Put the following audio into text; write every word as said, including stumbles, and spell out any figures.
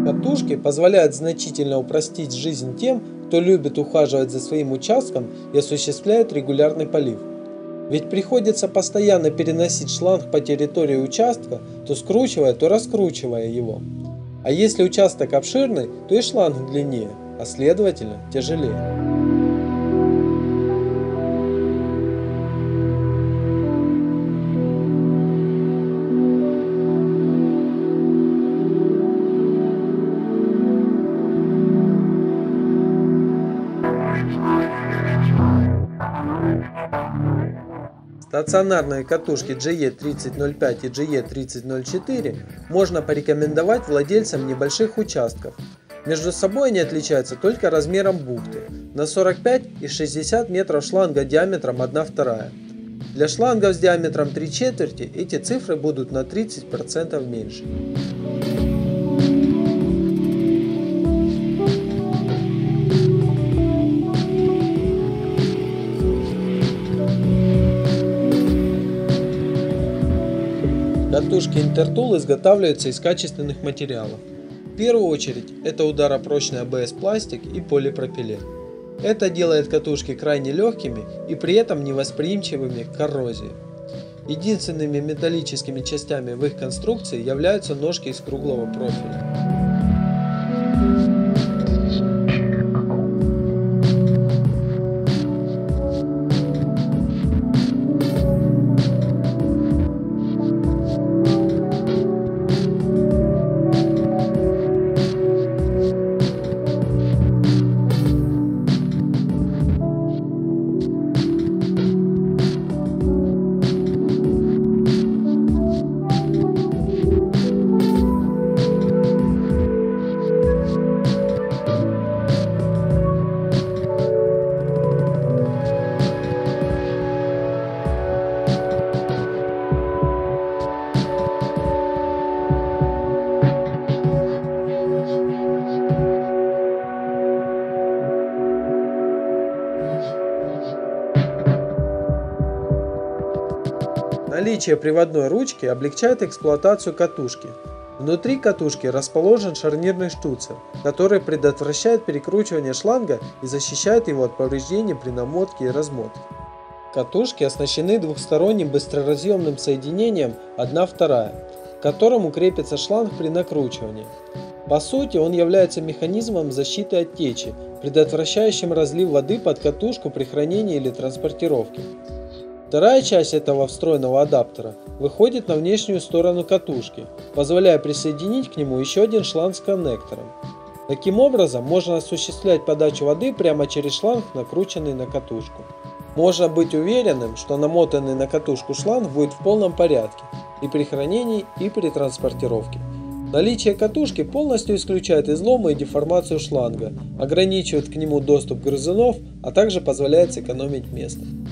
Катушки позволяют значительно упростить жизнь тем, кто любит ухаживать за своим участком и осуществляет регулярный полив. Ведь приходится постоянно переносить шланг по территории участка, то скручивая, то раскручивая его. А если участок обширный, то и шланг длиннее, а следовательно тяжелее. Стационарные катушки джи и тридцать ноль пять и джи и тридцать ноль четыре можно порекомендовать владельцам небольших участков. Между собой они отличаются только размером бухты – на сорок пять и шестьдесят метров шланга диаметром одна вторая. Для шлангов с диаметром три четверти эти цифры будут на тридцать процентов меньше. Катушки Intertool изготавливаются из качественных материалов. В первую очередь это ударопрочный а бэ эс пластик и полипропилен. Это делает катушки крайне легкими и при этом невосприимчивыми к коррозии. Единственными металлическими частями в их конструкции являются ножки из круглого профиля. Наличие приводной ручки облегчает эксплуатацию катушки. Внутри катушки расположен шарнирный штуцер, который предотвращает перекручивание шланга и защищает его от повреждений при намотке и размотке. Катушки оснащены двухсторонним быстроразъемным соединением одна вторая, к которому крепится шланг при накручивании. По сути, он является механизмом защиты от течи, предотвращающим разлив воды под катушку при хранении или транспортировке. Вторая часть этого встроенного адаптера выходит на внешнюю сторону катушки, позволяя присоединить к нему еще один шланг с коннектором. Таким образом, можно осуществлять подачу воды прямо через шланг, накрученный на катушку. Можно быть уверенным, что намотанный на катушку шланг будет в полном порядке и при хранении, и при транспортировке. Наличие катушки полностью исключает изломы и деформацию шланга, ограничивает к нему доступ грызунов, а также позволяет сэкономить место.